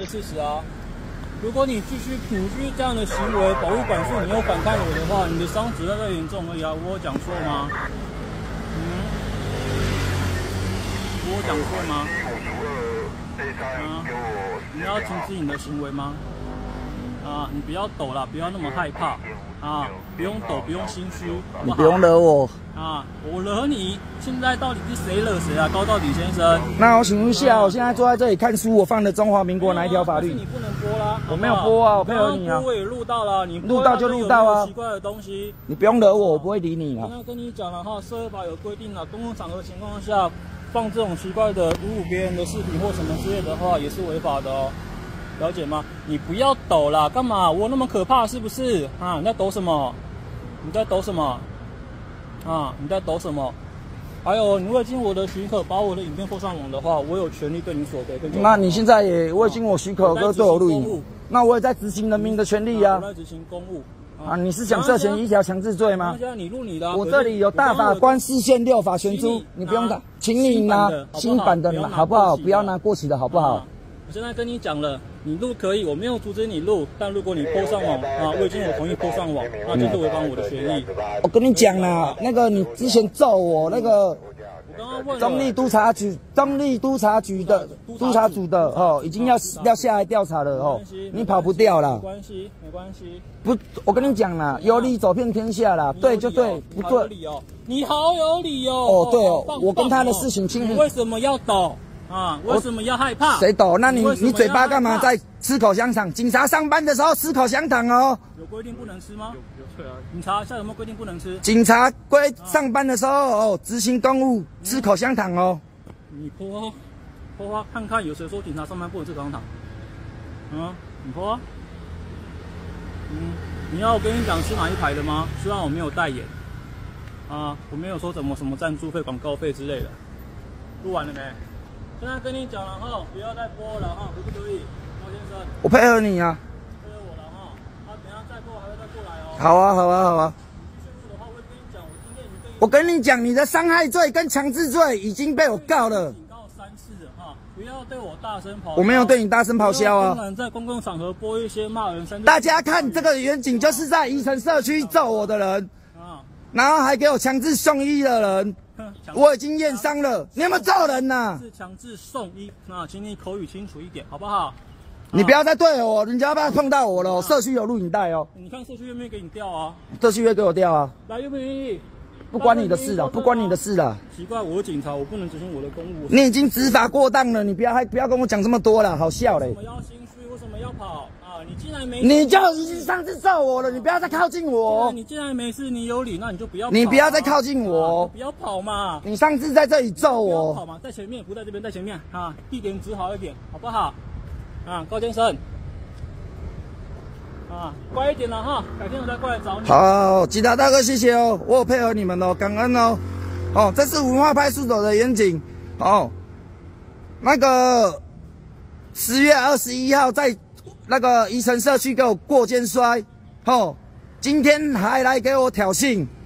的事实啊。如果你继续这样的行为，保护管束，你又反抗我的话，你的伤只会更严重而已啊！我有讲错吗？我有讲错吗？你要停止你的行为吗？你不要抖啦，不要那么害怕不用抖，不用心虚， 你不用惹我我惹你，现在到底是谁惹谁啊？高到底先生。 那我请问一下，我现在坐在这里看书，我放的中华民国哪一条法律？ 你不能播啦， 我没有播啊，我配合你啊。 我也录到了，你录到就录到啊。 奇怪的东西， 你不用惹我，我不会理你啊。 我刚跟你讲了社会法有规定了，公共场合情况下放这种奇怪的侮辱别人的视频或什么之类的话，也是违法的哦。了解吗？你不要抖啦，干嘛？我那么可怕是不是？你在抖什么？你在抖什么？你在抖什么？还有，你未经我的许可把我的影片放上网的话，我有权利对你索赔。 那你现在也未经我许可对我录影，那我也在执行人民的权利啊。 我在执行公务。 你是想涉嫌一条强制罪吗？ 你录你的。 我这里有大法官释宪6法全书，你不用打，请你拿新版的好不好？不要拿过期的好不好？ 我现在跟你讲了，你录可以，我没有阻止你录，但如果你po上网未经我同意po上网，那就是违反我的权益。 我跟你讲啦，那个你之前揍我那个中立督察局的督察组的已经要下来调查了你跑不掉了。 没关系。 不，我跟你讲啦，有理走遍天下啦，对就对，不对。 你好有理哦。 对我跟他的事情清楚。 你为什么要抖？为什么要害怕？ 谁抖？那你嘴巴干嘛在吃口香糖？警察上班的时候吃口香糖哦。 有规定不能吃吗？有警察下有没有规定不能吃？ 警察上班的时候执行公务吃口香糖哦。 你泼看看，有谁说警察上班不能吃口香糖？你泼。你要我跟你讲吃哪一排的吗？虽然我没有代言我没有说什么赞助费、广告费之类的。录完了没？现在跟你讲了不要再播了可不可以，高先生？ 我配合你啊。 配合我了等一下再播还会再过来哦。 好啊。 继续录的话，我会跟你讲，我今天已经我跟你讲，你的伤害罪跟强制罪已经被我告了。 警告3次了不要对我大声咆哮。 我没有对你大声咆哮啊。 不能在公共场合播一些骂人大家看这个远景，就是在宜城社区揍我的人然后还给我强制送医的人。我已经验伤了，你有没有揍人呐？ 是强制送医请你口语清楚一点，好不好？ 你不要再对我，人家不要碰到我了。社区有录影带哦。 你看社区愿不愿意给你调啊？ 社区会给我调啊。 来，愿不愿意？ 不关你的事了，不关你的事了。 奇怪，我是警察，我不能执行我的公务。 你已经执法过当了，你不要跟我讲这么多了，好笑嘞。 为什么要心虚？为什么要跑你既然没事， 你就已经上次揍我了，你不要再靠近我。 你既然没事，你有理，那你就不要跑。 你不要再靠近我， 不要跑嘛。 你上次在这里揍我， 不要跑嘛，在前面，不在这边，在前面地点指好一点，好不好？高先生乖一点了改天我再过来找你。 好，警察大哥，谢谢哦，我有配合你们哦，感恩哦。这是文化派出所的远景那个10月21号在那个宜城社区给我过肩摔今天还来给我挑衅